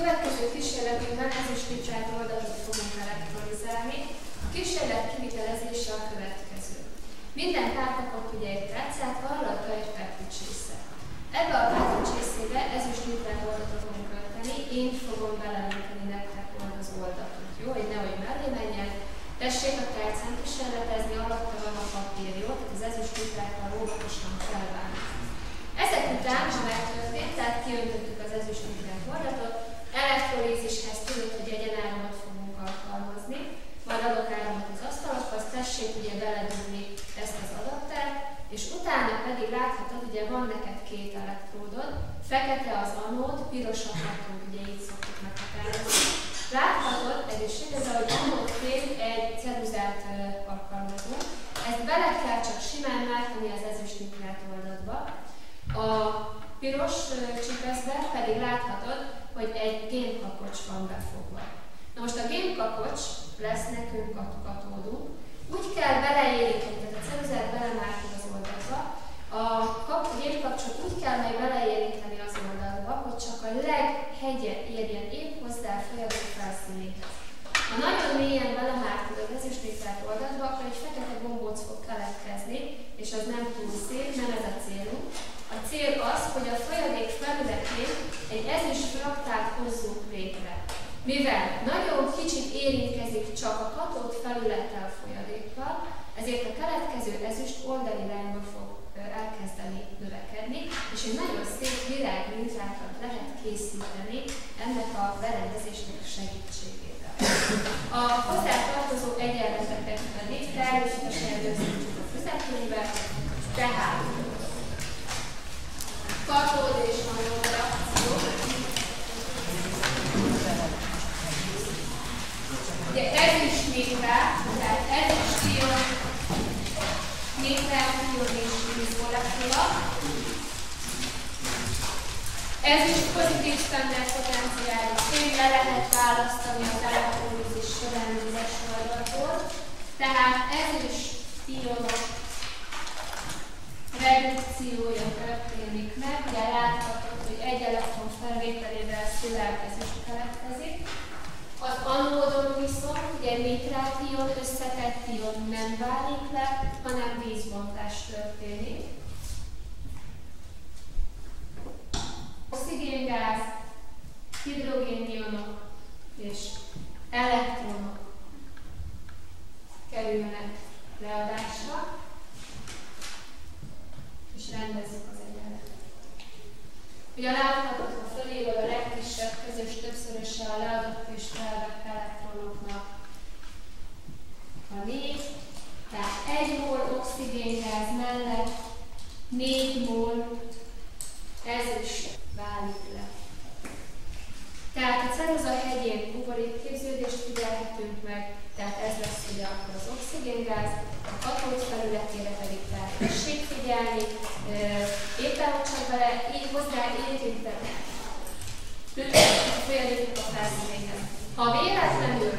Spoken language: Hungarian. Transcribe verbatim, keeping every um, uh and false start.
következő kísérletünkben ezüstnitrát oldatot fogunk elektrolizálni. A kísérlet kivitelezése a következő. Minden párpa kap ugye egy tálcát, arra egy petlicsészet. Ebbe a petlicsészébe ezüstnitrát oldatot fogunk költeni, én fogom beleönteni nektek majd az oldatot, jó? Hogy nehogy mellé menjen. Tessék a tálcán kísérletezni, alatta van a papír, jó? Tehát az ezüstnitráttal óvatosan kell bánni. Ezek után, ha megtörtént, tehát kiöntöttük az ezüstnitrát oldatot, elektrolízishez tudod, hogy egyenáramot fogunk alkalmazni, majd adok áramot az asztalokhoz, tessék ugye beledugni ezt az adattát, és utána pedig láthatod, ugye van neked két elektródod, fekete az anód, piros a katód, ugye így szoktuk meghatározni. Láthatod, ez is igaz, hogy anódként egy ceruzát alkalmazunk, ezt bele kell csak simán mártani az ezüstnitrát oldatba. A piros csipeszbe pedig láthatod, hogy egy gémkapocs van befogva. Na most a gémkapocs lesz nekünk katódunk. Úgy kell beleérinteni, tehát a ceruzát belemártod az oldalba, a gémkapcsot úgy kell majd beleérinteni az oldalba, hogy csak a leghegye érjen épp hozzá a folyadék felszínéhez. Ha nagyon mélyen belemártod az ezüstnitrát oldalba, akkor egy fekete gombóc fog keletkezni, és az nem túl szép, nem ez a célunk. A cél az, hogy a folyadék felületén egy ezüst fraktát hozzunk létre. Mivel nagyon kicsit érintkezik csak a katód felülettel folyadékkal, ezért a keletkező ezüst oldalirányba fog elkezdeni növekedni, és egy nagyon szép virágmintrákat lehet készíteni ennek a berendezésnek segítségével. A hozzátartozó egyenleteket pedig természetesen rögzítjük a füzetkönyvbe, tehát katód és anód reakció. Ugye ezüstnitrát, tehát ezüstion, nitrátion és vízmolekula. Ezüst pozitív standard potenciálú fény, le lehet választani az elektrolízis során vizes oldaltól. Tehát ezüst ionok redukciója történik meg, ugye láthatod, hogy egy elektron felvételével szilárd ezüst keletkezik. Az anódon viszont ugye nitrátion, összetett ion nem válik le, hanem vízbontás történik. Oxigéngáz, hidrogénionok és elektronok kerülnek leadásra, és rendezzük az egyenletet. Ugye láthatod, ha fölírod a legkisebb közös többszöröse a leadott és felvett elektronoknak a négy, tehát egy mol oxigéngáz mellett négy mol ezüst válik le. Tehát a ceruza hegyén buborékképződést figyelhetünk meg, tehát ez lesz ugye akkor az oxigéngáz, a katód felületére pedig tehát tessék figyelni, éppen hogy csak vele így hozzá érinteni, folyadékok a felszínéhez. Ha véletlenül